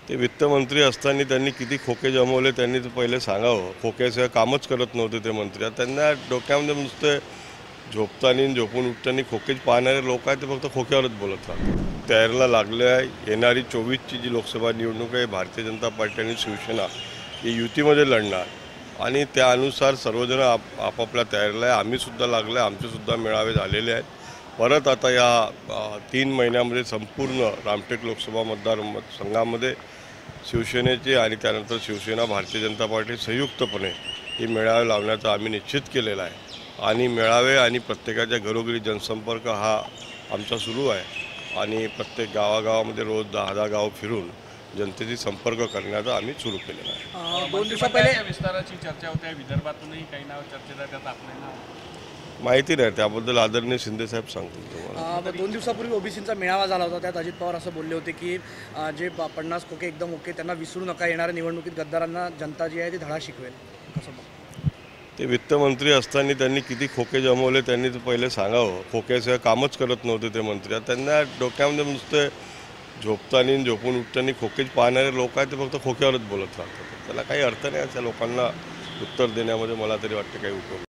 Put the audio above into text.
ते वित्तमंत्री असताना त्यांनी किती खोके जमवले त्यांनी तर पहिले सांगावं. खोक्याशिवाय कामच करत नव्हते ते मंत्री. आता त्यांना डोक्यामध्ये नुसते झोपताना झोपून उठताना खोकेच पाहणारे लोक आहेत, ते फक्त खोक्यावरच बोलत राहतात. तयारीला लागले आहे. येणारी 24ची जी लोकसभा निवडणूक आहे, भारतीय जनता पार्टी आणि शिवसेना ही युतीमध्ये लढणार आणि त्यानुसार सर्वजण आपापल्या तयारीला आहे. आम्हीसुद्धा लागलो आहे. आमचेसुद्धा मेळावे झालेले आहेत. परत आता या 3 महिन्यामध्ये संपूर्ण रामटेक लोकसभा मतदारसंघामध्ये शिवसेनेचे आणि त्यानंतर शिवसेना भारतीय जनता पार्टी संयुक्तपणे हे मेळावे लावण्याचा आम्ही निश्चित केलेला आहे. आणि मेळावे आणि प्रत्येकाच्या घरोघरी जनसंपर्क हा आमचा सुरू आहे आणि प्रत्येक गावागावामध्ये रोज 10-10 गाव फिरून जनतेशी संपर्क करण्याचा आम्ही सुरू केलेला आहे. 2 दिवसा पहिले विस्ताराची चर्चा होते. विदर्भातूनही काही नाव चर्चेत आहे, त्यात आपले नाव माहिती नाही, त्याबद्दल आदरणीय शिंदेसाहेब सांगतील तुम्हाला. 2 दिवसापूर्वी ओबीसीचा मेळावा झाला होता. त्यात अजित पवार असं बोलले होते की जे 50 खोके एकदम ओके त्यांना विसरू नका, येणाऱ्या निवडणुकीत गद्दारांना जनता जी आहे ती धडा शिकवेल. कसं बघ ते वित्तमंत्री असताना त्यांनी किती खोके जमवले त्यांनी तर पहिले सांगावं. खोक्याशिवाय कामच करत नव्हते ते मंत्री. आता त्यांना डोक्यामध्ये नुसते झोपताना झोपून उठताना खोकेच पाहणारे लोक आहेत, ते फक्त खोक्यावरच बोलत राहतात. त्याला काही अर्थ नाही. त्या लोकांना उत्तर देण्यामध्ये मला तरी वाटतं काही उपयोग